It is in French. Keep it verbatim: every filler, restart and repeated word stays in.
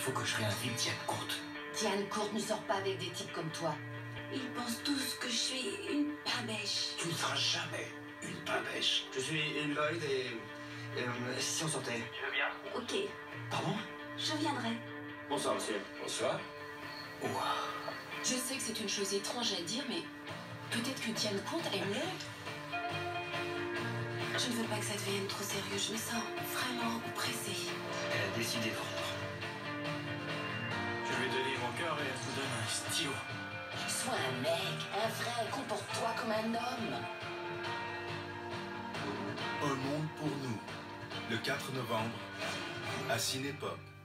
faut que je réinvite Diane Courte. Diane Courte ne sort pas avec des types comme toi. Ils pensent tous que je suis une pabèche. Tu ne seras jamais une pabèche. Je suis Lloyd et... et, euh, si on sortait. Tu veux bien? Ok, Pardon? je viendrai. Bonsoir, monsieur. Bonsoir. Wow. Je sais que c'est une chose étrange à dire, mais peut-être que Diane Courte aime l'air. Je ne veux pas que ça devienne trop sérieux. Je me sens vraiment pressée. Elle a décidé de rendre. Je vais donner mon cœur et elle vous donne un stylo. Sois un mec, un vrai, comporte-toi comme un homme. Un monde pour nous, le quatre novembre, à Cinépop.